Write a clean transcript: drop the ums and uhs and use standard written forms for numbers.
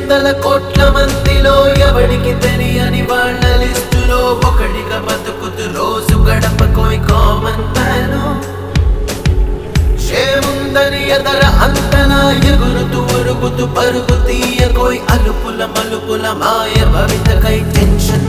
వందల కోట్ల మందిలో ఎవడికి తెలియని వాళ్ళ లిస్టులో ఒకడిగా బతుకుతూ రోజు గడపకోయ్ కామన్ మ్యాను చేముందని ఎదర అంతనా ఎగురుతూ ఉరుగుతూ పరుగు తీయకోయ్ అలుపుల మలుపుల మాయ భవితకై టెన్షన్